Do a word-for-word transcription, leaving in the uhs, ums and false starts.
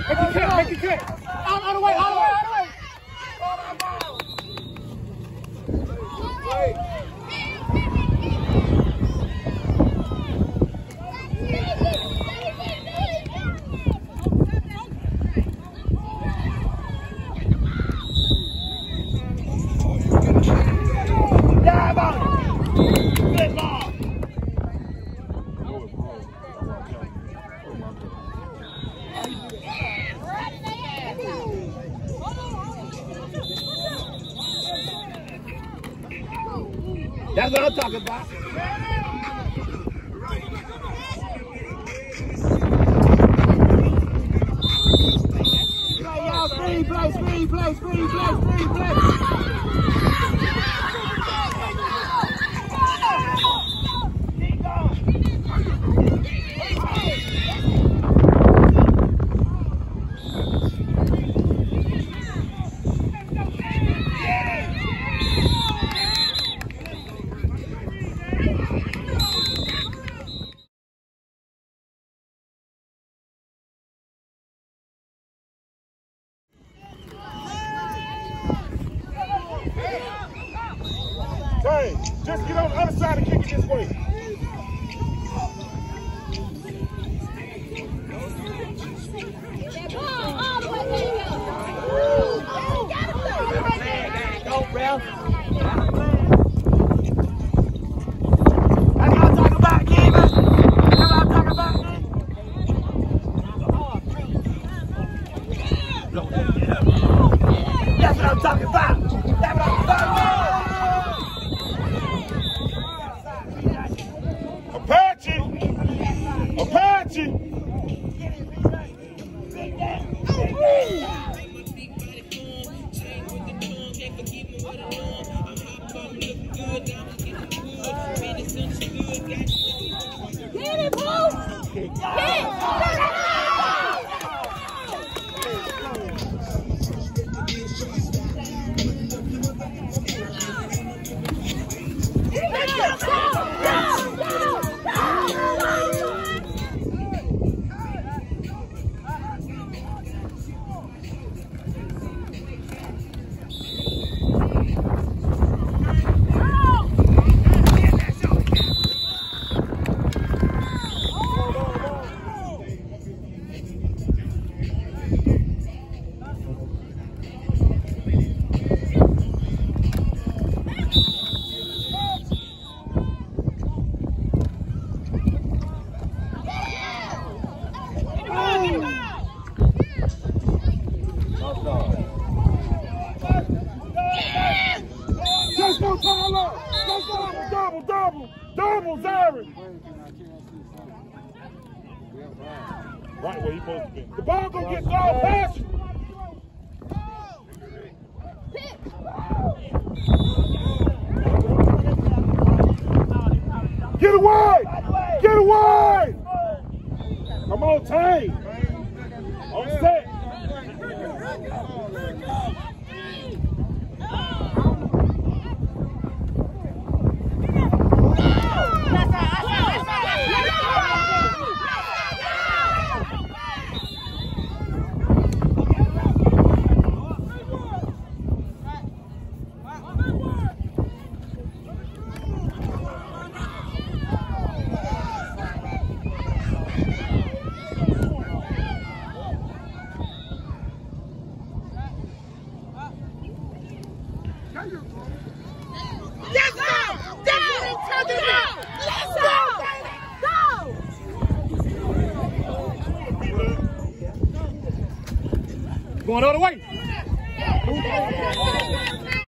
Make it cut, make it cut. Out, out of the way, out of the way, out of the way. Yeah, ball. Good ball. That's what I'm talking about. Play, y'all. Screen play, screen play, screen play, screen play. Keep going. Hey, just get on the other side and kick it this way. Go, Ralph. That's what I'm talking about, Kevin. That's what I'm talking about. That's what I'm talking about. That's what I'm talking about. Apache! Apache! Get it, Paul! Get it! Let's go, Tyler! Let's go! Double, double! Double, Zarin! Right where he's supposed to be. The ball gonna get thrown past you! Get away! Get away! Come on, Tay! On set! Let's go! Down! Turn it out! Let's go! Go! Going all the way.